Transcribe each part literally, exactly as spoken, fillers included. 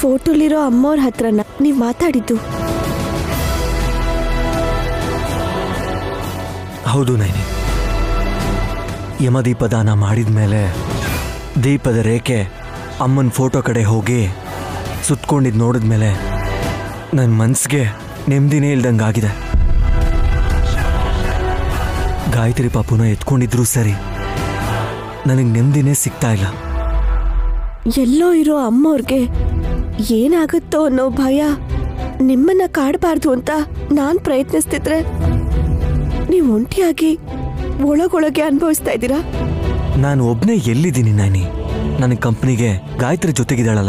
ಫೋಟೋಲಿರೋ ಅಮ್ಮವ್ರ ಹತ್ರನ ನೀವು ಮಾತಾಡಿದ್ದು? ಹೌದು ನೈನಿ. ಯಮದೀಪದಾನ ಮಾಡಿದ ಮೇಲೆ ದೀಪದ ರೇಖೆ ಅಮ್ಮನ ಫೋಟೋ ಕಡೆ ಹೋಗಿ ಸುತ್ಕೊಂಡಿದ್ದು ನೋಡಿದ್ಮೇಲೆ ನನ್ನ ಮನಸ್ಸಿಗೆ ನೆಮ್ಮದಿನೇ ಇಲ್ದಂಗಾಗಿದೆ. ಗಾಯತ್ರಿ ಪಾಪುನ ಎತ್ಕೊಂಡಿದ್ರು ಸರಿ, ನನಗೆ ನೆಮ್ಮದಿನೇ ಸಿಗ್ತಾ ಇಲ್ಲ. ಎಲ್ಲೋ ಇರೋ ಅಮ್ಮವ್ರಿಗೆ ಏನಾಗುತ್ತೋ ಅನ್ನೋ ಭಯ ನಿಮ್ಮನ್ನ ಕಾಡಬಾರ್ದು ಅಂತ ನಾನು ಪ್ರಯತ್ನಿಸ್ತಿದ್ರೆ ನೀವು ಒಂಟಿಯಾಗಿ ಒಳಗೊಳಗೆ ಅನುಭವಿಸ್ತಾ ಇದ್ದೀರಾ. ನಾನು ಒಬ್ಬನೇ ಎಲ್ಲಿದ್ದೀನಿ ನಾನಿ? ನನ್ನ ಕಂಪ್ನಿಗೆ ಗಾಯತ್ರಿ ಜೊತೆಗಿದ್ದಾಳಲ್ಲ.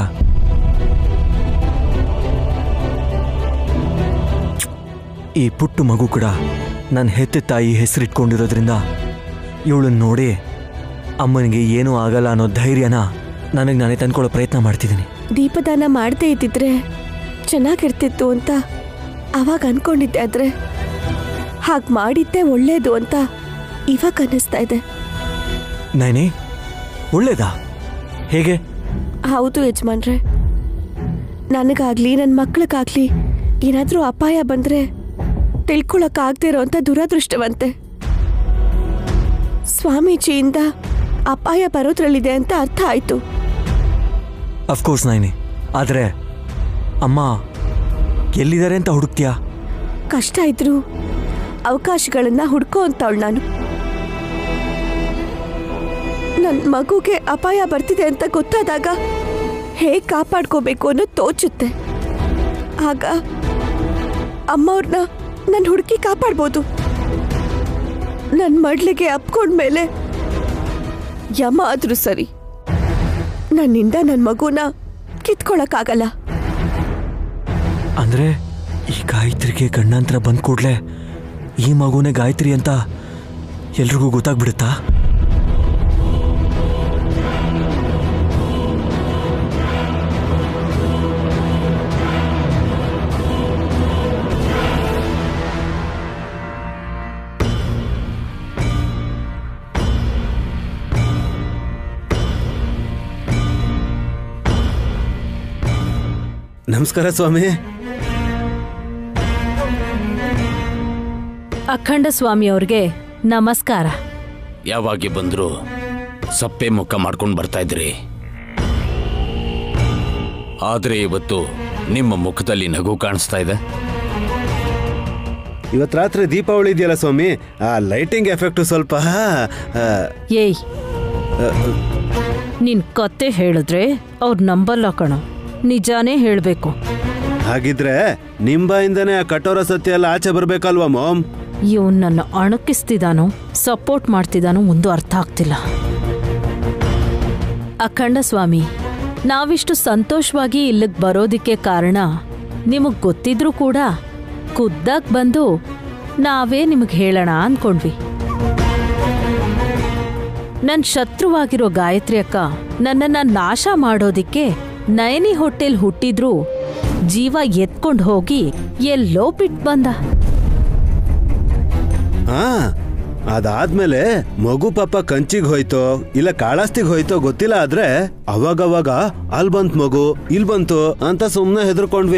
ಈ ಪುಟ್ಟು ಮಗು ಕೂಡ ನನ್ನ ಹೆತ್ತ ತಾಯಿ ಹೆಸರಿಟ್ಕೊಂಡಿರೋದ್ರಿಂದ ಇವಳನ್ನ ನೋಡಿ ಅಮ್ಮನಿಗೆ ಏನೂ ಆಗಲ್ಲ ಅನ್ನೋ ಧೈರ್ಯನ ನನಗೆ ನಾನೇ ತಂದ್ಕೊಳ್ಳೋ ಪ್ರಯತ್ನ ಮಾಡ್ತಿದ್ದೀನಿ. ದೀಪದಾನ ಮಾಡದೇ ಇದ್ದಿದ್ರೆ ಚೆನ್ನಾಗಿರ್ತಿತ್ತು ಅಂತ ಅವಾಗ ಅನ್ಕೊಂಡಿದ್ದೆ, ಆದ್ರೆ ಹಾಗೆ ಮಾಡಿದ್ದೆ ಒಳ್ಳೇದು ಅಂತ ಇವಾಗ ಅನ್ನಿಸ್ತಾ ಇದೆ. ನೈನಿ, ಒಳ್ಳೇದಾ? ಹೇಗೆ? ಹೌದು ಯಜಮಾನ್ರೆ, ನನಗಾಗ್ಲಿ ನನ್ನ ಮಕ್ಳಿಗಾಗ್ಲಿ ಏನಾದರೂ ಅಪಾಯ ಬಂದ್ರೆ ತಿಳ್ಕೊಳಕ್ಕಾಗದೇ ಇರೋಂಥ ದುರದೃಷ್ಟವಂತೆ. ಸ್ವಾಮೀಜಿಯಿಂದ ಅಪಾಯ ಬರೋದ್ರಲ್ಲಿದೆ ಅಂತ ಅರ್ಥ ಆಯ್ತು. ಅಫ್ಕೋರ್ಸ್ ನೈನಿ, ಆದರೆ ಅಮ್ಮ ಎಲ್ಲಿದ್ದಾರೆ ಅಂತ ಹುಡುಕ್ತೀಯಾ? ಕಷ್ಟ ಇದ್ರು ಅವಕಾಶಗಳನ್ನ ಹುಡ್ಕೋ ಅಂತವಳು ನಾನು. ನನ್ನ ಮಗುಗೆ ಅಪಾಯ ಬರ್ತಿದೆ ಅಂತ ಗೊತ್ತಾದಾಗ ಹೇಗೆ ಕಾಪಾಡ್ಕೋಬೇಕು ಅನ್ನೋದು ತೋಚುತ್ತೆ. ಆಗ ಅಮ್ಮವ್ರನ್ನ ನಾನು ಹುಡುಕಿ ಕಾಪಾಡ್ಬೋದು. ನನ್ನ ಮಡ್ಲಿಗೆ ಅಪ್ಕೊಂಡ್ಮೇಲೆ ಯಮ ಆದ್ರೂ ಸರಿ, ನನ್ನಿಂದ ನನ್ನ ಮಗುನ ಕಿತ್ಕೊಳಕ್ಕಾಗಲ್ಲ. ಅಂದ್ರೆ ಈ ಗಾಯತ್ರಿಗೆ ಗಂಡಾಂತರ ಬಂದ್ ಕೂಡ್ಲೆ ಈ ಮಗುನೇ ಗಾಯತ್ರಿ ಅಂತ ಎಲ್ರಿಗೂ ಗೊತ್ತಾಗ್ಬಿಡುತ್ತಾ? ನಮಸ್ಕಾರ ಸ್ವಾಮಿ. ಅಖಂಡ ಸ್ವಾಮಿ ಅವ್ರಿಗೆ ನಮಸ್ಕಾರ. ಯಾವಾಗ ಬಂದ್ರು ಸಪ್ಪೆ ಮುಖ ಮಾಡ್ಕೊಂಡು ಬರ್ತಾ ಇದ್ರಿ, ಆದ್ರೆ ಇವತ್ತು ನಿಮ್ಮ ಮುಖದಲ್ಲಿ ನಗು ಕಾಣಿಸ್ತಾ ಇದೆ. ಇವತ್ತು ರಾತ್ರಿ ದೀಪಾವಳಿ ಇದೆಯಲ್ಲ ಸ್ವಾಮಿ, ಆ ಲೈಟಿಂಗ್ ಎಫೆಕ್ಟ್ ಸ್ವಲ್ಪ. ಏಯ್, ನಿನ್ ಕತೆ ಹೇಳಿದ್ರೆ ಅವ್ರ ನಂಬಲ್ಲ ಕಣೋ, ನಿಜಾನೇ ಹೇಳ್ಬೇಕು. ಹಾಗಿದ್ರೆ ನಿಂಬಾಯಿಂದನೇ ಆ ಕಠೋರ ಸತ್ಯ ಎಲ್ಲ ಆಚೆ ಬರ್ಬೇಕಲ್ವಾ ಮಾಮ್? ಇವನ್ ನನ್ನ ಅಣಕಿಸ್ತಿದಾನೋ ಸಪೋರ್ಟ್ ಮಾಡ್ತಿದ್ದಾನೋ ಒಂದು ಅರ್ಥ ಆಗ್ತಿಲ್ಲ. ಅಖಂಡ ಸ್ವಾಮಿ, ನಾವಿಷ್ಟು ಸಂತೋಷವಾಗಿ ಇಲ್ಲಿಗೆ ಬರೋದಿಕ್ಕೆ ಕಾರಣ ನಿಮಗ್ ಗೊತ್ತಿದ್ರೂ ಕೂಡ ಖುದ್ದಾಗ್ ಬಂದು ನಾವೇ ನಿಮಗ್ ಹೇಳೋಣ ಅನ್ಕೊಂಡ್ವಿ. ನನ್ ಶತ್ರುವಾಗಿರೋ ಗಾಯತ್ರಿ ಅಕ್ಕ ನನ್ನನ್ನ ನಾಶ ಮಾಡೋದಿಕ್ಕೆ ನಯನಿ ಹೋಟೆಲ್ ಹುಟ್ಟಿದ್ರು ಜೀವ ಎತ್ಕೊಂಡು ಹೋಗಿ ಎಲ್ಲೋ ಬಿಟ್ ಬಂದ. ಹಾ, ಅದಾದ್ಮೇಲೆ ಮಗು ಪಾಪ ಕಂಚಿಗೆ ಹೋಯ್ತೋ ಇಲ್ಲ ಕಾಳಾಸ್ತಿಗೆ ಹೋಯ್ತೋ ಗೊತ್ತಿಲ್ಲ, ಆದ್ರೆ ಅವಾಗವಾಗ ಅಲ್ ಬಂತ್ ಮಗು ಇಲ್ ಬಂತು ಅಂತ ಸುಮ್ನೆ ಹೆದರ್ಕೊಂಡ್ವಿ.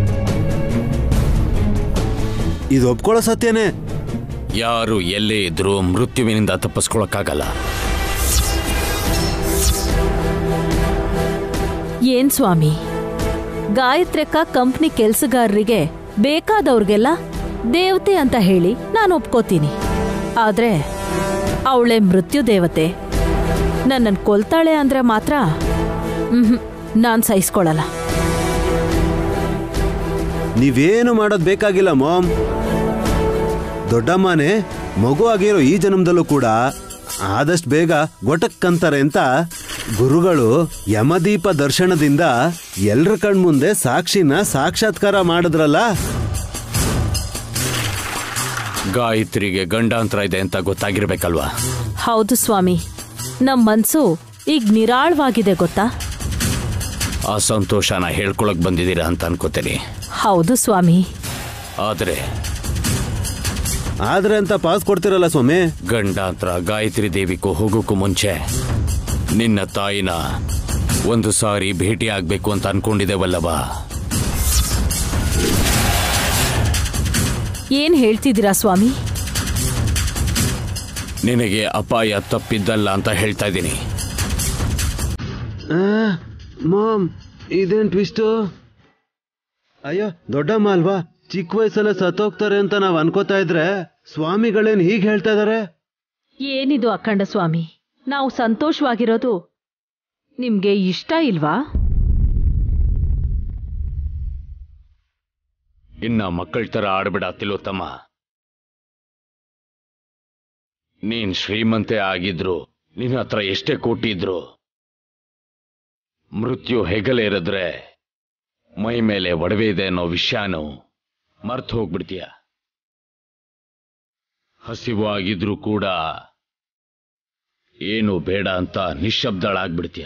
ಇದು ಒಪ್ಕೊಳ್ಳೋ ಸತ್ಯನೇ. ಯಾರು ಎಲ್ಲೇ ಇದ್ರೂ ಮೃತ್ಯುವಿನಿಂದ ತಪ್ಪಿಸ್ಕೊಳಕ್ಕಾಗಲ್ಲ. ಏನ್ ಸ್ವಾಮಿ, ಗಾಯತ್ರಿಕ ಕಂಪ್ನಿ ಕೆಲ್ಸಗಾರರಿಗೆ ಬೇಕಾದವ್ರಿಗೆಲ್ಲ ದೇವತೆ ಅಂತ ಹೇಳಿ ನಾನು ಒಪ್ಕೋತೀನಿ. ಆದ್ರೆ ಅವಳೆ ಮೃತ್ಯು ದೇವತೆ, ನನ್ನನ್ನು ಕೊಲ್ತಾಳೆ ಅಂದ್ರೆ ಮಾತ್ರ ಹ್ಮ್ ನಾನ್ ಸಹಿಸ್ಕೊಳಲ್ಲ. ನೀವೇನು ಮಾಡೋದ್ ಬೇಕಾಗಿಲ್ಲ ಮಾಮ್. ದೊಡ್ಡಮ್ಮನೇ ಮಗು ಆಗಿರೋ ಈ ಜನ್ಮದಲ್ಲೂ ಕೂಡ ಆದಷ್ಟು ಬೇಗ ಗೊಟಕ್ಕಂತಾರೆ ಅಂತ ಗುರುಗಳು ಯಮದೀಪ ದರ್ಶನದಿಂದ ಎಲ್ರ ಕಣ್ಮುಂದೆ ಸಾಕ್ಷಿನ ಸಾಕ್ಷಾತ್ಕಾರ ಮಾಡಿದ್ರಲ್ಲ. ಗಾಯತ್ರಿಗೆ ಗಂಡಾಂತರ ಇದೆ ಅಂತ ಗೊತ್ತಾಗಿರ್ಬೇಕಲ್ವಾ? ಹೌದು ಸ್ವಾಮಿ, ನಮ್ ಮನ್ಸು ಈಗ ನಿರಾಳವಾಗಿದೆ ಗೊತ್ತಾ. ಆ ಸಂತೋಷನ ಹೇಳ್ಕೊಳಕ್ ಬಂದಿದ್ದೀರಾ ಅಂತ ಅನ್ಕೋತೀನಿ. ಹೌದು ಸ್ವಾಮಿ. ಆದ್ರೆ ಆದ್ರೆ ಅಂತ ಪಾಸ್ ಕೊಡ್ತಿರಲ್ಲ ಸ್ವಾಮಿ. ಗಂಡಾಂತರ ಗಾಯತ್ರಿ ದೇವಿಗೂ ಹೋಗೋಕ್ಕೂ ಮುಂಚೆ ನಿನ್ನ ತಾಯಿನ ಒಂದು ಸಾರಿ ಭೇಟಿ ಆಗ್ಬೇಕು ಅಂತ ಅನ್ಕೊಂಡಿದ್ದೇವಲ್ಲವ. ಏನ್ ಹೇಳ್ತಿದ್ದೀರಾ ಸ್ವಾಮಿ? ನಿನಗೆ ಅಪಾಯ ತಪ್ಪಿದ್ದಲ್ಲ ಅಂತ ಹೇಳ್ತಾ ಇದ್ದೀನಿ. ಮಾಮ್, ಇದೇನ್ ಟ್ವಿಸ್ಟು? ಅಯ್ಯೋ, ದೊಡ್ಡಮ್ಮ ಅಲ್ವಾ? ಚಿಕ್ಕ ವಯಸ್ಸಲ್ಲ ಸತ್ತೋಗ್ತಾರೆ ಅಂತ ನಾವ್ ಅನ್ಕೋತಾ ಇದ್ರೆ ಸ್ವಾಮಿಗಳೇನ್ ಹೀಗ್ ಹೇಳ್ತಾ ಇದಾರೆ? ಏನಿದು ಅಖಂಡ ಸ್ವಾಮಿ, ನಾವು ಸಂತೋಷವಾಗಿರೋದು ನಿಮ್ಗೆ ಇಷ್ಟ ಇಲ್ವಾ? ಇನ್ನ ಮಕ್ಕಳ ತರ ಆಡ್ಬಿಡ ತಿಲೋತ್ತಮ. ನೀನ್ ಶ್ರೀಮಂತೆ ಆಗಿದ್ರು, ನಿನ್ನ ಹತ್ರ ಎಷ್ಟೇ ಕೋಟಿ ಇದ್ರು, ಮೃತ್ಯು ಹೆಗಲೇ ಇರಿದ್ರೆ ಮೈ ಮೇಲೆ ಒಡವೆ ಇದೆ ಅನ್ನೋ ವಿಷಯನೂ ಮರ್ತು ಹೋಗ್ಬಿಡ್ತೀಯ. ಹಸಿವು ಆಗಿದ್ರೂ ಕೂಡ ಏನು ಬೇಡ ಅಂತ ನಿಶ್ಶಬ್ದಳಾಗ್ಬಿಡ್ತೀಯ.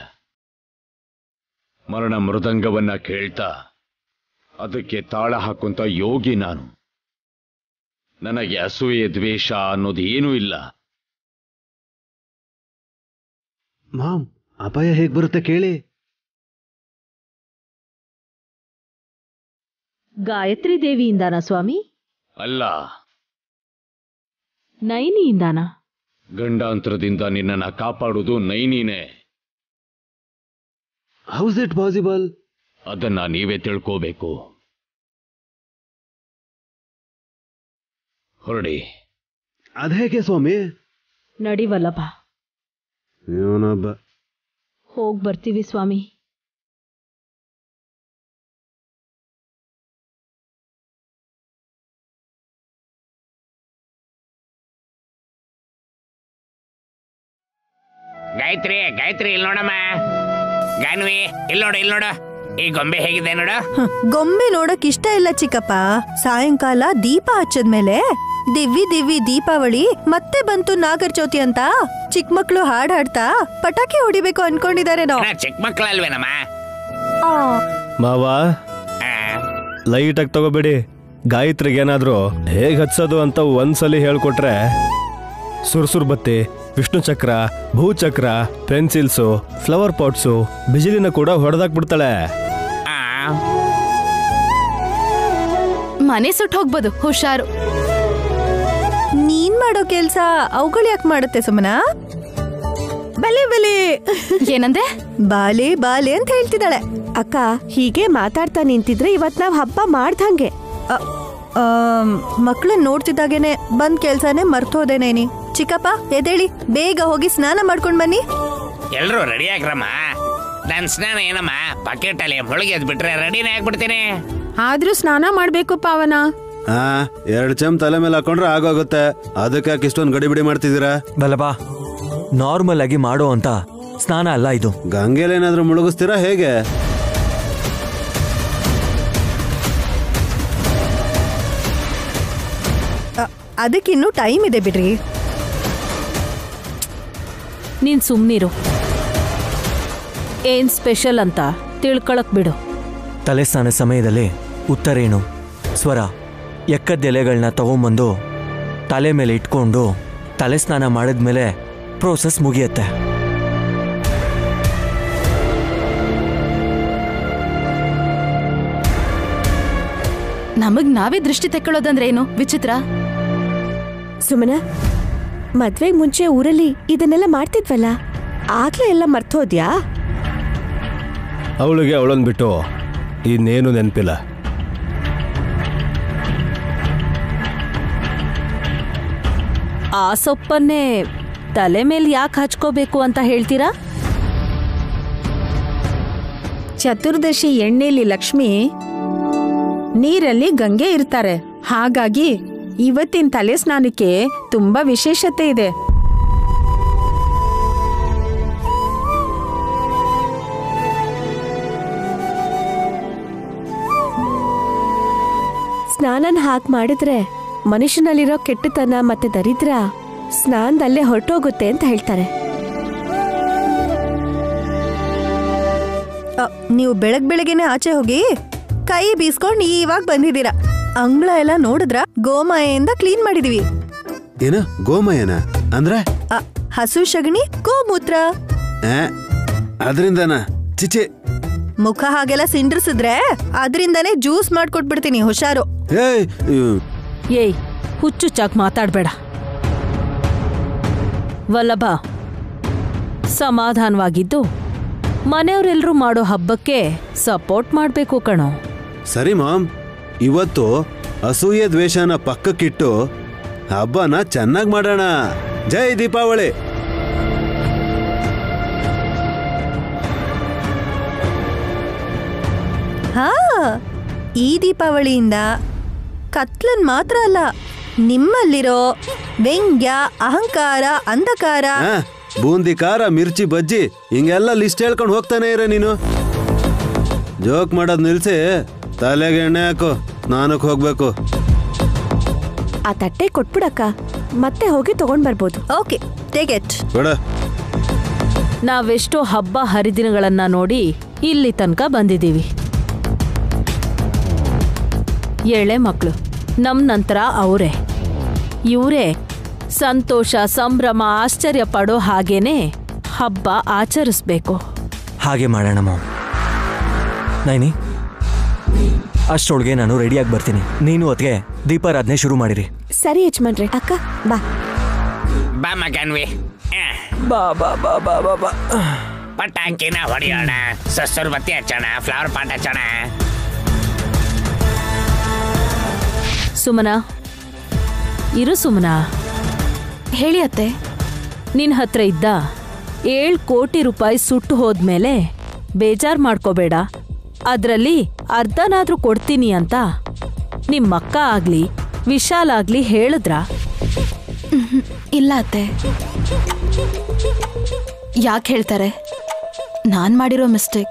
ಮರಣ ಮೃದಂಗವನ್ನ ಕೇಳ್ತಾ ಅದಕ್ಕೆ ತಾಳ ಹಾಕುವಂತ ಯೋಗಿ ನಾನು. ನನಗೆ ಅಸೂಯೆ ದ್ವೇಷ ಅನ್ನೋದು ಏನೂ ಇಲ್ಲ. ಮಾಮ್, ಅಪಾಯ ಹೇಗ್ ಬರುತ್ತೆ ಕೇಳಿ? ಗಾಯತ್ರಿ ದೇವಿಯಿಂದಾನ ಸ್ವಾಮಿ? ಅಲ್ಲ, ನೈನಿಯಿಂದಾನ? ಗಂಡಾಂತರದಿಂದ ನಿನ್ನನ್ನ ಕಾಪಾಡುವುದು ನೈನಿನೇ. House it possible? ಅದನ್ನ ನೀವೇ ತಿಳ್ಕೋಬೇಕು. ಹೊರಡಿ. ಅದೇಗೆ ಸ್ವಾಮಿ? ನಡಿವಲ್ಲಭ, ಇವನೊಬ್ಬ. ಹೋಗ್ ಬರ್ತೀವಿ ಸ್ವಾಮಿ. ಗಾಯತ್ರಿ, ಗಾಯತ್ರಿ, ಇಲ್ಲಿ ನೋಡಮ್ಮ. ಗಾನ್ವಿ, ಇಲ್ಲಿ ನೋಡು, ಇಲ್ಲಿ ನೋಡು. ಈ ಗೊಂಬೆ ಹೇಗಿದೆ ನೋಡು. ಗೊಂಬೆ ನೋಡಕ್ ಇಷ್ಟ ಇಲ್ಲ ಚಿಕ್ಕಪ್ಪ. ಸಾಯಂಕಾಲ ದೀಪ ಹಚ್ಚದ್ಮೇಲೆ ದಿವ್ವಿ ದಿವ್ವಿ ದೀಪಾವಳಿ ಮತ್ತೆ ಬಂತು ನಾಗರ ಚೌತಿ ಅಂತ ಚಿಕ್ಕ ಮಕ್ಳು ಹಾಡ್ ಹಾಡ್ತಾ ಪಟಾಕಿ ಹೊಡಿಬೇಕು ಅನ್ಕೊಂಡಿದ್ದಾರೆ. ನಾವು ಚಿಕ್ಕ ಮಕ್ಳಲ್ವೇನಮ್ಮ? ಮಾವ, ಲೈಟ್ ಆಗಿ ತಗೋಬೇಡಿ. ಗಾಯತ್ರಿಗೆ ಏನಾದ್ರು ಹೇಗ್ ಹಚ್ಚೋದು ಅಂತ ಒಂದ್ಸಲಿ ಹೇಳ್ಕೊಟ್ರೆ ಸುರ್ಸುರ್ ಬತ್ತಿ, ವಿಷ್ಣು ಚಕ್ರ, ಭೂಚಕ್ರ, ಪೆನ್ಸಿಲ್ಸು, ಫ್ಲವರ್ ಪಾಟ್ಸು, ಬಿಜಿಲಿನ ಕೂಡ ಹೊಡೆದಾಕ್ಬಿಡ್ತಾಳೆ. ಮನೆ ಸುಟ್ಟು ಹೋಗ್ಬೋದು, ಹುಷಾರು. ನೀನ್ ಮಾಡೋ ಕೆಲ್ಸ ಅವುಗಳು ಯಾಕೆ ಮಾಡುತ್ತೆ ಸುಮನ? ಬಲೆ ಬಲೆ ಏನಂದೆ? ಬಾಲೆ ಬಾಲೆ ಅಂತ ಹೇಳ್ತಿದ್ದಾಳೆ. ಅಕ್ಕ, ಹೀಗೆ ಮಾತಾಡ್ತಾ ನಿಂತಿದ್ರೆ ಇವತ್ ನಾವ್ ಹಬ್ಬ ಮಾಡ್ದಂಗೆ. ಮಕ್ಳನ್ನ ನೋಡ್ತಿದ್ದಾಗೇನೆ ಬಂದ್ ಕೆಲ್ಸಾನೇ ಮರ್ತೋದೇನೇನಿ. ಚಿಕ್ಕಪ್ಪ ಎದೇಳಿ, ಬೇಗ ಹೋಗಿ ಸ್ನಾನ ಮಾಡ್ಕೊಂಡ್ ಬನ್ನಿ. ಎಲ್ರು ರೆಡಿ ಆಗ್ರಮ್ಮ. ನನ್ ಸ್ನಾನ ಏನಮ್ಮ, ಬಕೆಟ್ ಅಲ್ಲಿ ಮುಳುಗಿ ಎದ್ ಬಿಟ್ರೆ ರೆಡಿನೇ ಆಗ್ಬಿಡ್ತೀನಿ. ಆದ್ರೂ ಸ್ನಾನ ಮಾಡ್ಬೇಕು ಪಾವನ. ಹಾ, ಎರಡ್ ಚಮ್ ತಲೆ ಮೇಲೆ ಹಾಕೊಂಡ್ರೆ ಆಗೋಗುತ್ತೆ. ಅದಕ್ಕೆ ಯಾಕೆ ಇಷ್ಟೊಂದು ಗಡಿಬಿಡಿ ಮಾಡ್ತಿದ್ದೀರಾ? ಬಲಬಾ, ನಾರ್ಮಲ್ ಆಗಿ ಮಾಡೋ ಅಂತ ಸ್ನಾನ ಅಲ್ಲ ಇದು. ಗಂಗೆಲೇನಾದ್ರೂ ಮುಳುಗಿಸ್ತೀರಾ ಹೇಗೆ? ಅದಕ್ಕಿನ್ನೂ ಟೈಮ್ ಇದೆ ಬಿಡ್ರಿ. ನೀನ್ ಸುಮ್ನಿರು. ಏನ್ ಸ್ಪೆಷಲ್ ಅಂತ ತಿಳ್ಕೊಳಕ್ ಬಿಡು. ತಲೆ ಸ್ನಾನ ಸಮಯದಲ್ಲಿ ಉತ್ತರೇಣು, ಸ್ವರ, ಎಕ್ಕದ್ದೆಲೆಗಳನ್ನ ತಗೊಂಬಂದು ತಲೆ ಮೇಲೆ ಇಟ್ಕೊಂಡು ತಲೆ ಸ್ನಾನ ಮಾಡಿದ್ಮೇಲೆ ಪ್ರೋಸೆಸ್ ಮುಗಿಯತ್ತೆ. ನಮಗ್ ನಾವೇ ದೃಷ್ಟಿ ತೆಕ್ಕೊಳ್ಳೋದಂದ್ರೆ ಏನು ವಿಚಿತ್ರ? ಸುಮನ, ಮದ್ವೆಗ್ ಮುಂಚೆ ಊರಲ್ಲಿ ಇದನ್ನೆಲ್ಲ ಮಾಡ್ತಿದ್ವಲ್ಲ, ಆಗ್ಲೇ ಎಲ್ಲ ಮರ್ತೋದ್ಯಾ? ಅವಳಿಗೆ ಅವಳನ್ ಬಿಟ್ಟು ಇನ್ನೇನು ನೆನಪಿಲ್ಲ. ಆ ಸೊಪ್ಪನ್ನೇ ತಲೆ ಮೇಲೆ ಯಾಕೆ ಹಚ್ಕೋಬೇಕು ಅಂತ ಹೇಳ್ತೀರಾ? ಚತುರ್ದಶಿ ಎಣ್ಣೆಲಿ ಲಕ್ಷ್ಮಿ, ನೀರಲ್ಲಿ ಗಂಗೆ ಇರ್ತಾರೆ. ಹಾಗಾಗಿ ಇವತ್ತಿನ ತಲೆ ಸ್ನಾನಕ್ಕೆ ತುಂಬಾ ವಿಶೇಷತೆ ಇದೆ. ಸ್ನಾನನ ಹಾಕ್ ಮಾಡಿದ್ರೆ ಮನುಷ್ಯನಲ್ಲಿರೋ ಕೆಟ್ಟತನ ಮತ್ತೆ ದರಿದ್ರ ಸ್ನಾನದಲ್ಲೇ ಹೊರಟೋಗುತ್ತೆ ಅಂತ ಹೇಳ್ತಾರೆ. ನೀವು ಬೆಳಗ್ ಬೆಳಗ್ಗೆನೆ ಆಚೆ ಹೋಗಿ ಕೈ ಬೀಸ್ಕೊಂಡು ಇವಾಗ ಬಂದಿದ್ದೀರಾ. ಅಂಗಳ ಎಲ್ಲ ನೋಡಿದ್ರ ಗೋಮಯದಿಂದ ಕ್ಲೀನ್ ಮಾಡಿದೀವಿ. ಏನ ಗೋಮಯನ ಅಂದ್ರೆ? ಹಸು ಸಗಣಿ ಗೋಮೂತ್ರ. ಅದರಿಂದನ ಚಿಚಿ ಮುಖ ಹಾಗೆಲ್ಲ ಸಿಂಡ್ರಿಸಿದ್ರೆ ಅದರಿಂದನೇ ಜ್ಯೂಸ್ ಮಾಡ್ಕೊಟ್ಬಿಡ್ತೀನಿ, ಹುಷಾರು. ಏಯ್ ಏಯ್ ಹುಚ್ಚುಚ್ಚಾಗಿ ಮಾತಾಡ್ಬೇಡ ವಲ್ಲಭ. ಸಮಾಧಾನವಾಗಿದ್ದು ಮನೆಯವರೆಲ್ಲರೂ ಮಾಡೋ ಹಬ್ಬಕ್ಕೆ ಸಪೋರ್ಟ್ ಮಾಡಬೇಕು ಕಣೋ. ಸರಿ ಮಾಮ್, ಇವತ್ತು ಅಸೂಯೆ ದ್ವೇಷನ ಪಕ್ಕಕ್ಕಿಟ್ಟು ಹಬ್ಬನ ಚೆನ್ನಾಗಿ ಮಾಡೋಣ. ಜೈ ದೀಪಾವಳಿ. ಹಾ, ಈ ದೀಪಾವಳಿಯಿಂದ ಕತ್ಲನ್ ಮಾತ್ರ ಅಲ್ಲ, ನಿಮ್ಮಲ್ಲಿರೋ ವ್ಯಂಗ್ಯ, ಅಹಂಕಾರ, ಅಂಧಕಾರ, ಬೂಂದಿ ಖಾರ, ಮಿರ್ಚಿ, ಬಜ್ಜಿ ಹಿಂಗೆಲ್ಲ ಲಿಸ್ಟ್ ಹೇಳ್ಕೊಂಡು ಹೋಗ್ತಾನೆ ಇರ ನೀನು. ಜೋಕ್ ಮಾಡೋದ್ ನಿಲ್ಸಿ ತಲೆಗೆ ಎಣ್ಣೆ ಹಾಕು, ಸ್ನಾನಕ್ಕೆ ಹೋಗ್ಬೇಕು. ಆ ತಟ್ಟೆ ಕೊಟ್ಬಿಡಕ್ಕ, ಮತ್ತೆ ಹೋಗಿ ತಗೊಂಡ್ ಬರ್ಬೋದು. Okay, take it. ಬೇಡ, ನಾವೆಷ್ಟೋ ಹಬ್ಬ ಹರಿದಿನಗಳನ್ನ ನೋಡಿ ಇಲ್ಲಿ ತನಕ ಬಂದಿದ್ದೀವಿ. ಎಳೆ ಮಕ್ಕಳು ನಮ್ ನಂತರ ಅವರೇ ಇವರೇ ಸಂತೋಷ, ಸಂಭ್ರಮ, ಆಶ್ಚರ್ಯ ಪಡೋ ಹಾಗೇನೆ ಹಬ್ಬ ಆಚರಿಸ್ಬೇಕು. ಹಾಗೆ ಮಾಡೋಣ ಮಾಮ್. ನೈನಿ, ಅಷ್ಟೊಳಗೆ ನಾನು ರೆಡಿಯಾಗಿ ಬರ್ತೀನಿ. ನೀನು ಅದಕ್ಕೆ ದೀಪಾರಾಧನೆ ಶುರು ಮಾಡಿರಿ. ಸರಿ ಯಜಮಾನ್ರೆ. ಅಕ್ಕ ಬಾ ಬಾ ಮಗನ್ವಿ. ಬಾ ಬಾ ಬಾ ಬಾ ಬಾ ಬಾ. ಪಟಾಕಿನ ಹೊಡೆಯೋಣ, ಸಸ್ಸೂರ್ ಬತ್ತಿ ಹಚ್ಚೋಣ, ಫ್ಲವರ್ ಪಾಟ್ ಹಚ್ಚೋಣ. ಸುಮನಾ ಇರು. ಸುಮನಾ ಹೇಳಿ ಅತ್ತೆ. ನಿನ್ ಹತ್ರ ಇದ್ದ ಏಳು ಕೋಟಿ ರೂಪಾಯಿ ಸುಟ್ಟು ಹೋದ್ಮೇಲೆ ಬೇಜಾರ್ ಮಾಡ್ಕೋಬೇಡ. ಅದ್ರಲ್ಲಿ ಅರ್ಧನಾದ್ರೂ ಕೊಡ್ತೀನಿ ಅಂತ ನಿಮ್ಮಕ್ಕ ಆಗ್ಲಿ ವಿಶಾಲ್ ಆಗ್ಲಿ ಹೇಳಿದ್ರ? ಇಲ್ಲ ಅತ್ತೆ. ಯಾಕೆ ಹೇಳ್ತಾರೆ? ನಾನ್ ಮಾಡಿರೋ ಮಿಸ್ಟೇಕ್.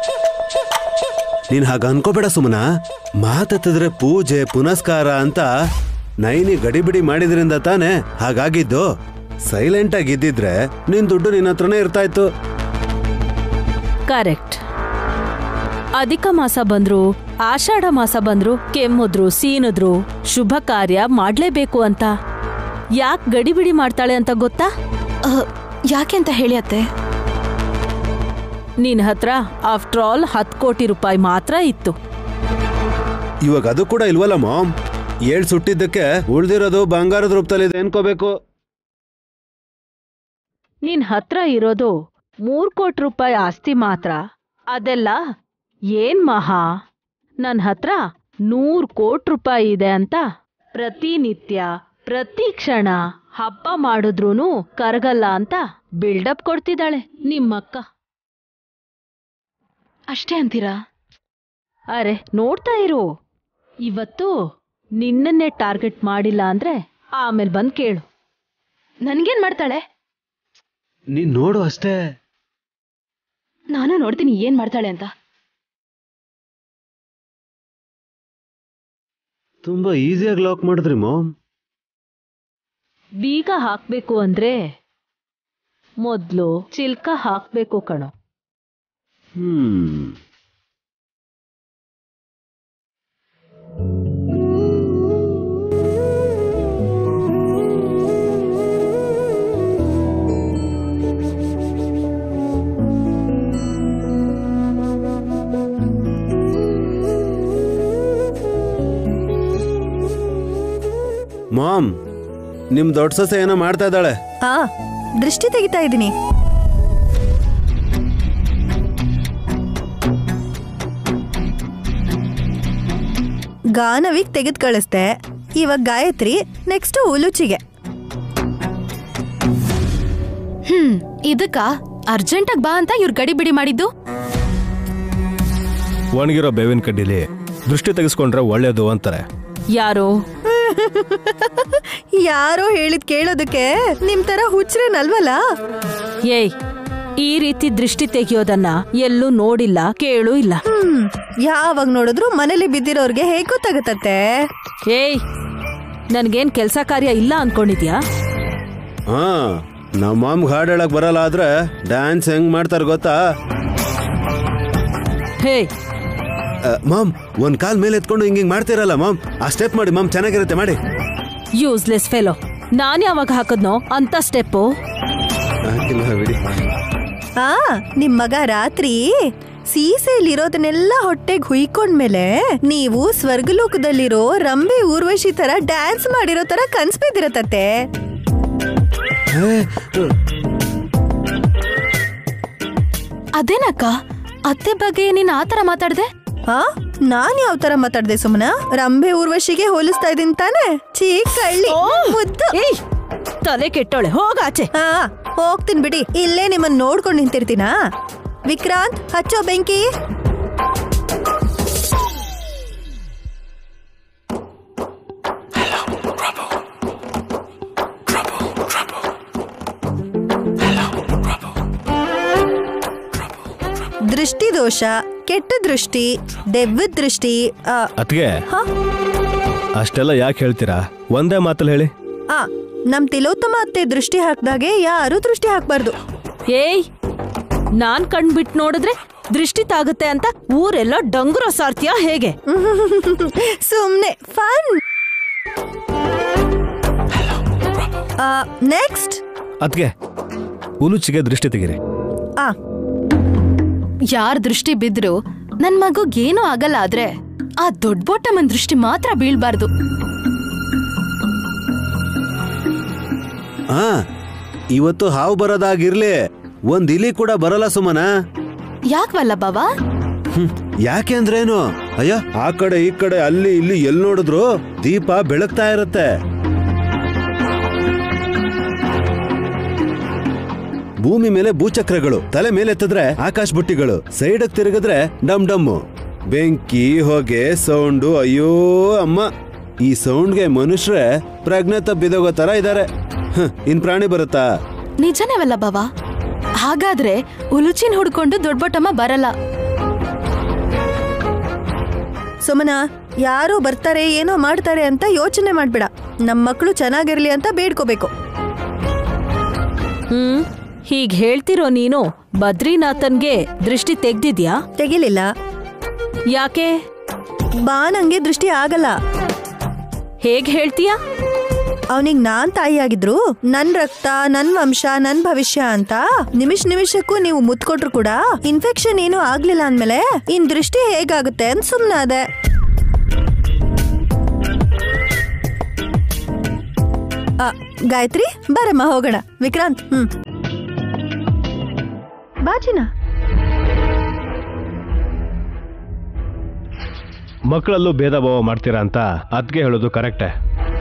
ನೀನ್ ಹಾಗ ಅನ್ಕೋಬೇಡ ಸುಮನಾ. ಮಾತತ್ತಿದ್ರೆ ಪೂಜೆ ಪುನಸ್ಕಾರ ಅಂತ ನೈನಿ ಗಡಿಬಿಡಿ ಮಾಡಿದ್ರಿಂದ ತಾನೆ ಹಾಗಾಗಿದ್ದು. ಸೈಲೆಂಟ್ ಆಗಿದ್ದಿದ್ರೆ ನಿನ್ ದುಡ್ಡು ನಿನ್ನ ಹತ್ರನೇ ಇರ್ತಾ ಇತ್ತು. ಕರೆಕ್ಟ್. ಅಧಿಕ ಮಾಸ ಬಂದ್ರು, ಆಷಾಢ ಮಾಸ ಬಂದ್ರು, ಕೆಮ್ಮಿದ್ರು, ಸೀನಿದ್ರು, ಶುಭ ಕಾರ್ಯ ಮಾಡ್ಲೇಬೇಕು ಅಂತ ಯಾಕೆ ಗಡಿಬಿಡಿ ಮಾಡ್ತಾಳೆ ಅಂತ ಗೊತ್ತಾ? ಯಾಕೆ ಅಂತ ಹೇಳಿ ಅತ್ತೆ. ನಿನ್ ಹತ್ರ ಆಫ್ಟರ್ ಆಲ್ ಹತ್ತು ಕೋಟಿ ರೂಪಾಯಿ ಮಾತ್ರ ಇತ್ತು. ಇವಾಗ ಅದು ಕೂಡ ಇಲ್ವಲ್ಲ ಮಾಮ್. ಏಳ್ ಸುಟ್ಟಿದ್ದಕ್ಕೆ ಉಳ್ದಿರೋದು ಬಂಗಾರದ ರೂಪದಲ್ಲಿದೆ ಅನ್ಕೋಬೇಕು. ನಿನ್ ಹತ್ರ ಇರೋದು ಮೂರ್ ಕೋಟಿ ರೂಪಾಯಿ ಆಸ್ತಿ ಮಾತ್ರ. ಅದೆಲ್ಲ ಏನ್ ಮಹಾ, ನನ್ ಹತ್ರ ನೂರ್ ಕೋಟಿ ರೂಪಾಯಿ ಇದೆ ಅಂತ ಪ್ರತಿನಿತ್ಯ ಪ್ರತಿ ಕ್ಷಣ ಹಬ್ಬ ಮಾಡಿದ್ರೂನು ಕರಗಲ್ಲ ಅಂತ ಬಿಲ್ಡಪ್ ಕೊಡ್ತಿದ್ದಾಳೆ ನಿಮ್ಮಕ್ಕ. ಅಷ್ಟೇ ಅಂತೀರಾ? ಅರೆ ನೋಡ್ತಾ ಇರು. ಇವತ್ತು ನಿನ್ನನ್ನೇ ಟಾರ್ಗೆಟ್ ಮಾಡಿಲ್ಲ ಅಂದ್ರೆ ಆಮೇಲೆ ಬಂದ್ ಕೇಳು. ನನ್ಗೇನ್ ಮಾಡ್ತಾಳೆ? ನೀನ್ ನೋಡು ಅಷ್ಟೇ. ನಾನು ನೋಡ್ತೀನಿ ಏನ್ ಮಾಡ್ತಾಳೆ ಅಂತ. ತುಂಬಾ ಈಸಿಯಾಗಿ ಲಾಕ್ ಮಾಡಿದ್ರಿ ಮಾಮ್. ಬೀಗ ಹಾಕ್ಬೇಕು ಅಂದ್ರೆ ಮೊದ್ಲು ಚಿಲ್ಕ ಹಾಕ್ಬೇಕು ಕಣೋ. ಹ್ಮ್ ಮಾಮ್, ನಿಮ್ ದೊಡ್ಡ ಸೊಸೆ ಏನೋ ಮಾಡ್ತಾ ಇದ್ದಾಳೆ. ಆ ದೃಷ್ಟಿ ತೆಗಿತಾ ಇದ್ದೀನಿ. ಗಾನವಿಗ್ ತೆಗೆದು ಕಳಿಸ್ದೆ. ಇವಾಗ ಗಾಯತ್ರಿ, ನೆಕ್ಸ್ಟ್ ಉಲುಚಿಗೆ. ಹ್ಮ್ ಇದಕ್ಕ ಅರ್ಜೆಂಟಾಗಿ ಬಾ ಅಂತ ಇವ್ರು ಗಡಿ ಬಿಡಿ ಮಾಡಿದ್ದು. ಒಣಗಿರೋ ಬೇವಿನ ಕಡ್ಡಿಲಿ ದೃಷ್ಟಿ ತೆಗೆಸ್ಕೊಂಡ್ರೆ ಒಳ್ಳೇದು ಅಂತಾರೆ. ಯಾರೋ ಯಾರೋ ಹೇಳಿದ್ ಕೇಳೋದಕ್ಕೆ ನಿಮ್ ತರ ಹುಚ್ರೇನಲ್ವಲ್ಲ. ಏಯ್, ಈ ರೀತಿ ದೃಷ್ಟಿ ತೆಗಿಯೋದನ್ನ ಎಲ್ಲೂ ನೋಡಿಲ್ಲ, ಕೇಳೂ ಇಲ್ಲ. ಹ್ಮ್ ಯಾವಾಗ ನೋಡಿದ್ರು ಮನೇಲಿ ಬಿದ್ದಿರೋರ್ಗೆ ಹೇಗ್ ಗೊತ್ತಾಗತ್ತೆ? ಏಯ್, ನನ್ಗೇನ್ ಕೆಲ್ಸ ಕಾರ್ಯ ಇಲ್ಲ ಅನ್ಕೊಂಡಿದ್ಯಾ? ಹಾ, ನಮ್ಮ ಮಾಮ್ ಹಾಡ್ ಹೇಳಕ್ ಬರಲ್ಲ ಆದ್ರೆ ಡ್ಯಾನ್ಸ್ ಹೆಂಗ್ ಮಾಡ್ತಾರ ಗೊತ್ತಾ? ಹೇ ಮಾಮ್, ಒಂದ್ ಕಾಲ್ ಮೇಲೆ ಎತ್ಕೊಂಡು ಹಿಂಗ್ ಹಿಂಗ್ ಮಾಡ್ತಿರಲ್ಲ ಮಾಮ್, ಆ ಸ್ಟೆಪ್ ಮಾಡಿ ಮಾಮ್, ಚೆನ್ನಾಗಿರುತ್ತೆ ಮಾಡಿ. ಯೂಸ್ಲೆಸ್ ಫೆಲೋ, ನಾನ್ ಯಾವಾಗ ಹಾಕದ್ನೋ ಅಂತ ಸ್ಟೆಪ್ಪು? ಆ ನಿಮ್ ಮಗ ರಾತ್ರಿ ಸೀಸೆಲಿರೋದನ್ನೆಲ್ಲ ಹೊಟ್ಟೆಗೆ ಹುಯ್ಕೊಂಡ್ಮೇಲೆ ನೀವು ಸ್ವರ್ಗಲೋಕದಲ್ಲಿರೋ ರಂಬೆ ಊರ್ವಶಿ ತರ ಡ್ಯಾನ್ಸ್ ಮಾಡಿರೋ ತರ ಕನ್ಸ್ ಬಿದ್ದಿರತ್ತೆ. ಅದೇನಕ್ಕ ಅತ್ತೆ ಬಗ್ಗೆ ನೀನ್ ಆತರ ಮಾತಾಡ್ದೆ? ಹಾ ನಾನ್ ಯಾವ ತರ ಮಾತಾಡ್ದೆ ಸುಮ್ಮನ? ರಂಬೆ ಊರ್ವಶಿಗೆ ಹೋಲಿಸ್ತಾ ಇದೀನಿ ತಾನೆ? ಚೀಕ್ ಕಳ್ಳಿ ಮುದ್ದು. ತಲೆ ಕೆಟ್ಟೋಳೆ, ಹೋಗಾಚೆ. ಹಾ ಹೋಗ್ತೀನಿ ಬಿಡಿ, ಇಲ್ಲೇ ನಿಮ್ಮನ್ನ ನೋಡ್ಕೊಂಡು ನಿಂತಿರ್ತೀನಾ? ವಿಕ್ರಾಂತ್ ಹಚ್ಚೋ ಬೆಂಕಿ. ದೃಷ್ಟಿ ದೋಷ, ಕೆಟ್ಟ ದೃಷ್ಟಿ, ದೆವ್ವದ ದೃಷ್ಟಿ. ಅತ್ಗೆ ಅಷ್ಟೆಲ್ಲ ಯಾಕೆ ಹೇಳ್ತೀರಾ? ಒಂದೇ ಮಾತಲ್ಲಿ ಹೇಳಿ. ಆ ನಮ್ ತಿಲೋತ್ತಮ ಅತ್ತೆ ದೃಷ್ಟಿ ಹಾಕ್ದಾಗೆ ಯಾರು ದೃಷ್ಟಿ ಹಾಕ್ಬಾರ್ದು. ಏಯ್, ನಾನ್ ಕಣ್ಬಿಟ್ ನೋಡಿದ್ರೆ ದೃಷ್ಟಿ ತಾಗುತ್ತೆ ಅಂತ ಊರೆಲ್ಲ ಡಂಗುರ ಸಾರ್ತಿಯಾ ಹೇಗೆ? ಸುಮ್ನೆ ಫನ್. ನೆಕ್ಸ್ಟ್ ಅತ್ಗೆ ಉಲುಚಿಗೆ ದೃಷ್ಟಿ ತೆಗೀರಿ. ಆ ಯಾರ್ ದೃಷ್ಟಿ ಬಿದ್ರು ನನ್ ಮಗುಗ್ ಏನೂ ಆಗಲ್ಲ, ಆದ್ರೆ ಆ ದೊಡ್ಡ ಬೊಟ್ಟಮ್ಮನ್ ದೃಷ್ಟಿ ಮಾತ್ರ ಬೀಳ್ಬಾರ್ದು. ಹಾ ಇವತ್ತು ಹಾವು ಬರೋದಾಗಿರ್ಲಿ, ಒಂದ್ ಇಲಿ ಕೂಡ ಬರಲ್ಲ ಸುಮನ. ಯಾಕವಲ್ಲ ಬಾವಾ? ಯಾಕೆ ಅಂದ್ರೇನು? ಅಯ್ಯ ಆ ಕಡೆ ಈ ಕಡೆ ಅಲ್ಲಿ ಇಲ್ಲಿ ಎಲ್ ನೋಡಿದ್ರು ದೀಪ ಬೆಳಗ್ತಾ ಇರತ್ತೆ. ಭೂಮಿ ಮೇಲೆ ಭೂಚಕ್ರಗಳು, ತಲೆ ಮೇಲೆ ಎತ್ತಿದ್ರೆ ಆಕಾಶ ಬುಟ್ಟಿಗಳು, ಸೈಡ್ ತಿರುಗಿದ್ರೆ ಡಮ್ ಡಮ್ಮು, ಬೆಂಕಿ ಹೊಗೆ ಸೌಂಡು. ಅಯ್ಯೋ ಅಮ್ಮ, ಈ ಸೌಂಡ್ಗೆ ಮನುಷ್ಯರೇ ಪ್ರಜ್ಞೆ ತಪ್ಪಿದೋಗೋ ತರ ಇದಾರೆ. ಇನ್ ಪ್ರಾಣಿ ಬರುತ್ತಾ? ನಿಜನೇವಲ್ಲ ಬಾವಾ? ಹಾಗಾದ್ರೆ ಉಲುಚಿನ್ ಹುಡ್ಕೊಂಡು ದೊಡ್ಡಬೊಟ್ಟಮ್ಮ ಬರಲ್ಲ. ಸುಮನ, ಯಾರೋ ಬರ್ತಾರೆ ಏನೋ ಮಾಡ್ತಾರೆ ಅಂತ ಯೋಚನೆ ಮಾಡ್ಬೇಡ. ನಮ್ ಮಕ್ಕಳು ಚೆನ್ನಾಗಿರ್ಲಿ ಅಂತ ಬೇಡ್ಕೋಬೇಕು. ಹ್ಮ್ ಹೀಗ್ ಹೇಳ್ತಿರೋ ನೀನು ಬದ್ರಿನಾಥನ್ಗೆ ದೃಷ್ಟಿ ತೆಗ್ದಿದ್ಯಾ? ತೆಗಿಲಿಲ್ಲ. ಯಾಕೆ? ಬಾ ನಂಗೆ ದೃಷ್ಟಿ ಆಗಲ್ಲ. ಹೇಗ್ ಹೇಳ್ತೀಯಾ? ಅವನಿಗ್ ನಾನ್ ತಾಯಿಯಾಗಿದ್ರು ನನ್ ರಕ್ತ, ನನ್ ವಂಶ, ನನ್ ಭವಿಷ್ಯ ಅಂತ ನಿಮಿಷ ನಿಮಿಷಕ್ಕೂ ನೀವು ಮುತ್ಕೊಟ್ರು ಕೂಡ ಇನ್ಫೆಕ್ಷನ್ ಏನು ಆಗ್ಲಿಲ್ಲ ಅಂದ್ಮೇಲೆ ಇನ್ ದೃಷ್ಟಿ ಹೇಗಾಗುತ್ತೆ ಅಂತ ಸುಮ್ನಾದೆ. ಗಾಯತ್ರಿ ಬರಮ್ಮ ಹೋಗೋಣ. ವಿಕ್ರಾಂತ್ ಹ್ಮ್ ಬಾಜಿನ. ಮಕ್ಕಳಲ್ಲೂ ಭೇದ ಭಾವ ಮಾಡ್ತೀರಾ ಅಂತ ಅದ್ಗೆ ಹೇಳೋದು ಕರೆಕ್ಟೇ.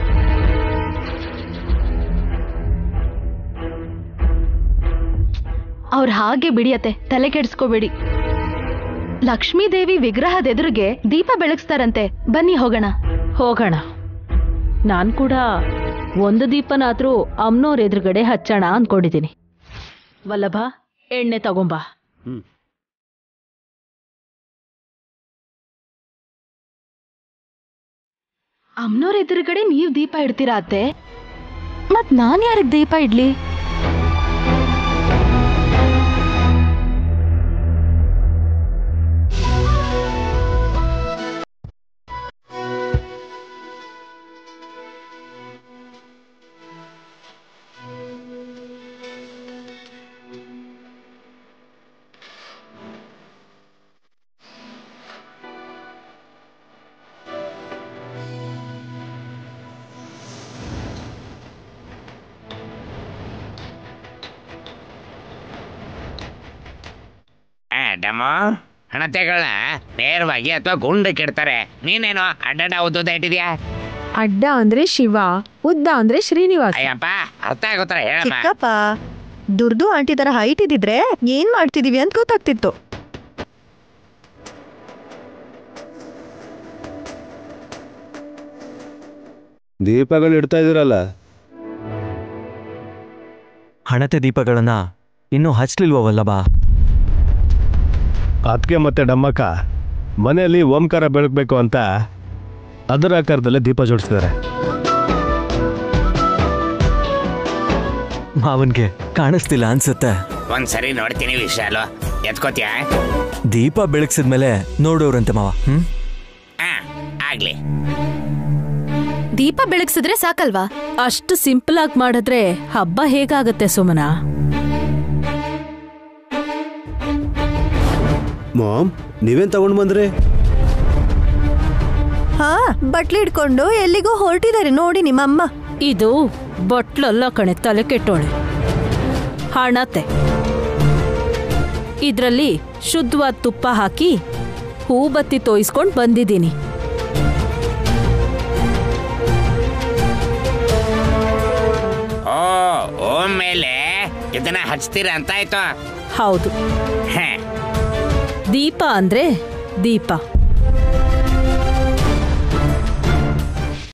ಅವ್ರ ಹಾಗೆ ಬಿಡಿಯತ್ತೆ, ತಲೆ ಕೆಡಿಸ್ಕೋಬೇಡಿ. ಲಕ್ಷ್ಮೀ ದೇವಿ ವಿಗ್ರಹದ ಎದುರಿಗೆ ದೀಪ ಬೆಳಗಿಸ್ತಾರಂತೆ, ಬನ್ನಿ ಹೋಗೋಣ. ಹೋಗೋಣ. ನಾನ್ ಕೂಡ ಒಂದು ದೀಪನಾದ್ರೂ ಅಮ್ನೋರ್ ಎದುರುಗಡೆ ಹಚ್ಚೋಣ ಅನ್ಕೊಂಡಿದ್ದೀನಿ. ವಲ್ಲಭ, ಎಣ್ಣೆ ತಗೊಂಬಾ. ಅಮ್ನೋರ್ ಎದುರುಗಡೆ ನೀವ್ ದೀಪ ಇಡ್ತೀರಾ ಅತ್ತೆ? ಮತ್ ನಾನ್ ಯಾರಿಗ್ ದೀಪ ಇಡ್ಲಿ? ಡಮೋ ಹಣತೆಗಳನ್ನ ನೇರವಾಗಿ ಅಥವಾ ಗುಂಡಕ್ಕೆ ಇಡ್ತಾರೆ. ನೀನೇನೋ ಅಡ್ಡಡ್ಡ ಉದ್ದ ಇಟ್ಟಿದ್ಯಾ? ಅಡ್ಡ ಅಂದ್ರೆ ಶಿವ, ಉದ್ದ ಅಂದ್ರೆ ಶ್ರೀನಿವಾಸ. ಅಯ್ಯಪ್ಪ, ಅರ್ಥ ಆಗೋತರ ಹೇಳಮ್ಮ. ಚಿಕ್ಕಪ್ಪ, ದುರ್ದು ಆಂಟಿ ತರ ಹೈಟ್ ಇದ್ದಿದ್ರೆ ಏನ್ ಮಾಡ್ತಿದೀವಿ ಅಂತ ಗೊತ್ತಾಗ್ತಿತ್ತು. ದೀಪಗಳು ಇಡ್ತಾ ಇದ್ದೀರಲ್ಲ? ಹಣತೆ ದೀಪಗಳನ್ನ ಇನ್ನೂ ಹಚ್ಚಲಿಲ್ವಲ್ಲಬಾ? ಅದಕ್ಕೆ ಮತ್ತೆ ಡಮ್ಮಕ್ಕ ಮನೆಯಲ್ಲಿ ಓಂಕಾರ ಬೆಳಗ್ಬೇಕು ಅಂತ ಅದರ ಆಕಾರದಲ್ಲೇ ದೀಪ ಜೋಡಿಸಿದ್ದಾರೆ. ಮಾವನ್ಗೆ ಕಾಣಿಸ್ತಿಲ್ಲ ಅನ್ಸುತ್ತೆ. ಒಂದ್ಸರಿ ನೋಡ್ತೀನಿ ವಿಶಾಲು, ಎತ್ಕೋತಿಯಾ? ದೀಪ ಬೆಳಗ್ಸಿದ್ಮೇಲೆ ನೋಡೋರಂತೆ ಮಾವ. ಹ್ಮ್ ಆಗ್ಲಿ. ದೀಪ ಬೆಳಗ್ಸಿದ್ರೆ ಸಾಕಲ್ವಾ? ಅಷ್ಟು ಸಿಂಪಲ್ ಆಗಿ ಮಾಡಿದ್ರೆ ಹಬ್ಬ ಹೇಗಾಗತ್ತೆ ಸುಮನ? ಮಾಮ್ ನೀವೇನ್ ತಗೊಂಡ್ ಬಂದ್ರಿ? ಹಾ ಬಟ್ಲು ಹಿಡ್ಕೊಂಡು ಎಲ್ಲಿಗೋ ಹೊರಟಿದ್ದಾರೆ ನೋಡಿ ನಿಮ್ಮಮ್ಮ. ಇದು ಬಟ್ಲಲ್ಲ ಕಣೆ, ತಲೆ ಕೆಟ್ಟೋಳೆ. ಹಣತೆ. ಇದ್ರಲ್ಲಿ ಶುದ್ಧವಾದ ತುಪ್ಪ ಹಾಕಿ ಹೂಬತ್ತಿ ತೋಯಿಸ್ಕೊಂಡು ಬಂದಿದ್ದೀನಿ. ಓ ಓಂ ಮೇಲೆ ಇದನ್ನ ಹಚ್ತೀರ ಅಂತ ಆಯ್ತು. ಹೌದು, ದೀಪ ಅಂದ್ರೆ ದೀಪ.